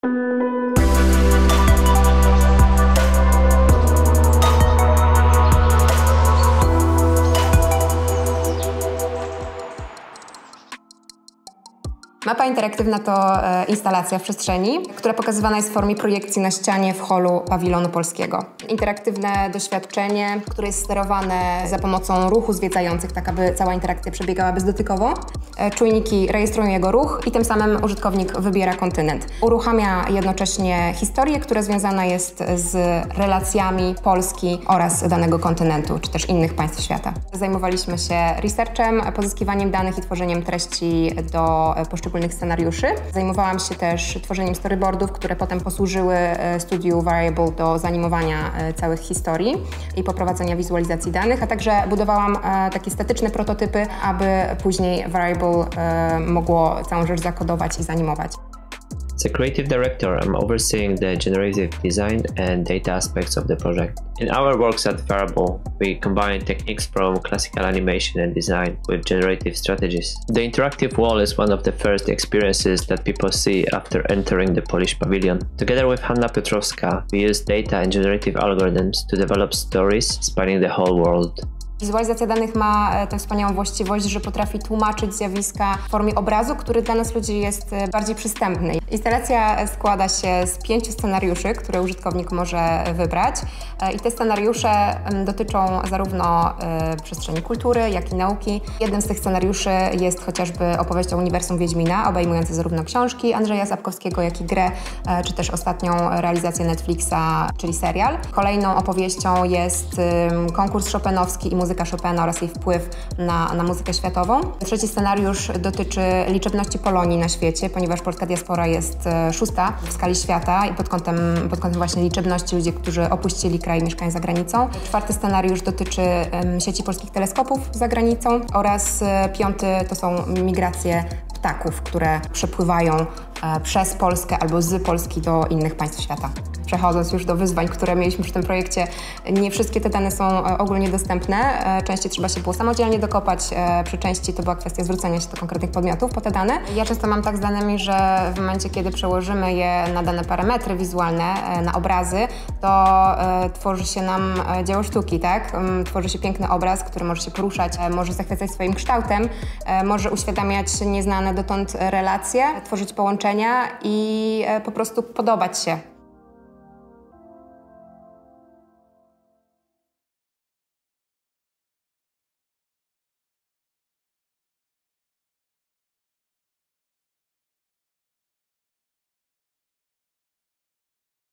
Mapa interaktywna to instalacja w przestrzeni, która pokazywana jest w formie projekcji na ścianie w holu pawilonu polskiego. Interaktywne doświadczenie, które jest sterowane za pomocą ruchu zwiedzających, tak aby cała interakcja przebiegała bezdotykowo. Czujniki rejestrują jego ruch i tym samym użytkownik wybiera kontynent. Uruchamia jednocześnie historię, która związana jest z relacjami Polski oraz danego kontynentu, czy też innych państw świata. Zajmowaliśmy się researchem, pozyskiwaniem danych i tworzeniem treści do poszczególnych scenariuszy. Zajmowałam się też tworzeniem storyboardów, które potem posłużyły studiu Variable do zanimowania całych historii i poprowadzenia wizualizacji danych, a także budowałam takie statyczne prototypy, aby później Variable mogło całą rzecz zakodować i zanimować. As a creative director, I'm overseeing the generative design and data aspects of the project. In our works at Variable, we combine techniques from classical animation and design with generative strategies. The interactive wall is one of the first experiences that people see after entering the Polish pavilion. Together with Hanna Piotrowska, we use data and generative algorithms to develop stories spanning the whole world. Wizualizacja danych ma tę wspaniałą właściwość, że potrafi tłumaczyć zjawiska w formie obrazu, który dla nas ludzi jest bardziej przystępny. Instalacja składa się z 5 scenariuszy, które użytkownik może wybrać i te scenariusze dotyczą zarówno przestrzeni kultury, jak i nauki. Jednym z tych scenariuszy jest chociażby opowieść o uniwersum Wiedźmina, obejmujący zarówno książki Andrzeja Sapkowskiego, jak i grę, czy też ostatnią realizację Netflixa, czyli serial. Kolejną opowieścią jest konkurs chopinowski i muzyka Chopina oraz jej wpływ na muzykę światową. Trzeci scenariusz dotyczy liczebności Polonii na świecie, ponieważ polska diaspora jest 6. w skali świata i pod kątem właśnie liczebności ludzi, którzy opuścili kraj i mieszkają za granicą. Czwarty scenariusz dotyczy sieci polskich teleskopów za granicą oraz 5. to są migracje ptaków, które przepływają przez Polskę albo z Polski do innych państw świata. Przechodząc już do wyzwań, które mieliśmy przy tym projekcie, nie wszystkie te dane są ogólnie dostępne. Części trzeba się było samodzielnie dokopać, przy części to była kwestia zwrócenia się do konkretnych podmiotów po te dane. Ja często mam tak z danymi, że w momencie, kiedy przełożymy je na dane parametry wizualne, na obrazy, to tworzy się nam dzieło sztuki, tak? Tworzy się piękny obraz, który może się poruszać, może zachwycać swoim kształtem, może uświadamiać nieznane dotąd relacje, tworzyć połączenia i po prostu podobać się.